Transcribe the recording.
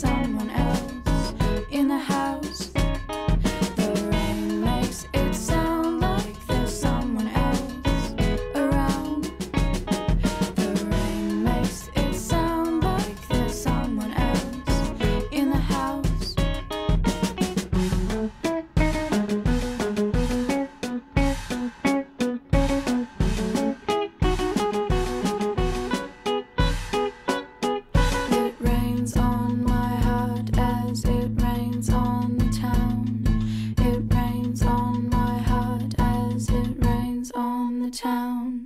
someone else in the house. The rain makes it sound like there's someone else around. The rain makes it sound like there's someone else in the house. It rains on my heart as it rains on the town. It rains on my heart as it rains on the town.